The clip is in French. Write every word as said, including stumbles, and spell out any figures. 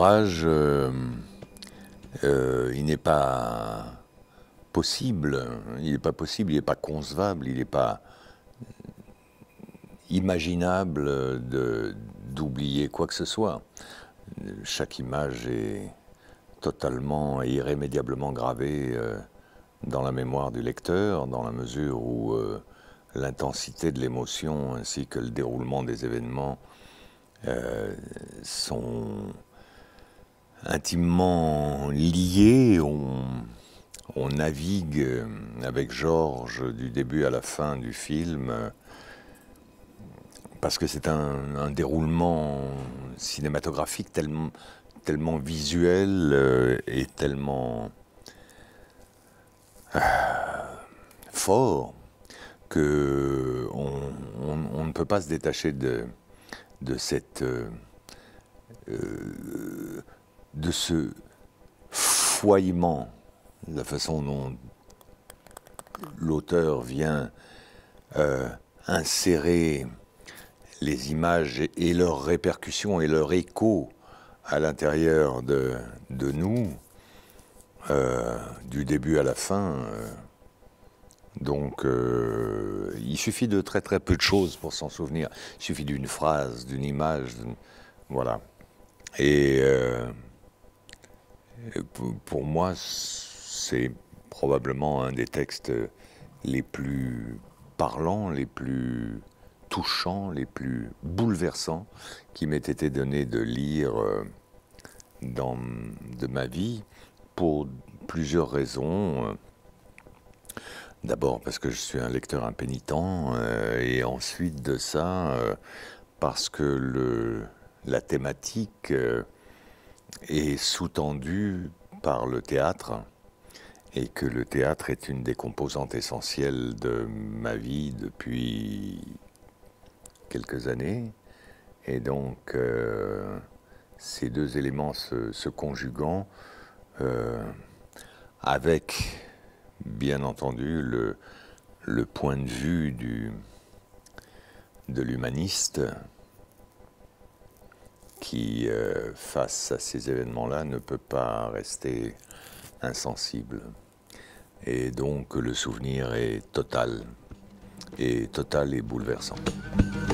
ouvrage, euh, euh, il n'est pas possible, il n'est pas possible, il n'est pas concevable, il n'est pas imaginable de, d'oublier quoi que ce soit. Chaque image est totalement et irrémédiablement gravée euh, dans la mémoire du lecteur, dans la mesure où euh, l'intensité de l'émotion ainsi que le déroulement des événements euh, sont intimement liés. On, on navigue avec Georges du début à la fin du film parce que c'est un, un déroulement cinématographique tellement, tellement visuel euh, et tellement euh, fort que on, on, on ne peut pas se détacher de, de cette euh, euh, de ce foyement, la façon dont l'auteur vient euh, insérer les images et leurs répercussions et leur écho à l'intérieur de, de nous, euh, du début à la fin. Euh, donc, euh, il suffit de très très peu de choses pour s'en souvenir. Il suffit d'une phrase, d'une image, d'une... voilà. Et euh, pour moi, c'est probablement un des textes les plus parlants, les plus touchants, les plus bouleversants qui m'ait été donné de lire dans de ma vie pour plusieurs raisons. D'abord parce que je suis un lecteur impénitent euh, et ensuite de ça euh, parce que le, la thématique euh, est sous-tendue par le théâtre et que le théâtre est une des composantes essentielles de ma vie depuis quelques années. Et donc, euh, ces deux éléments se, se conjuguant euh, avec, bien entendu, le, le point de vue du, de l'humaniste qui, euh, face à ces événements-là, ne peut pas rester insensible. Et donc, le souvenir est total, et total et bouleversant.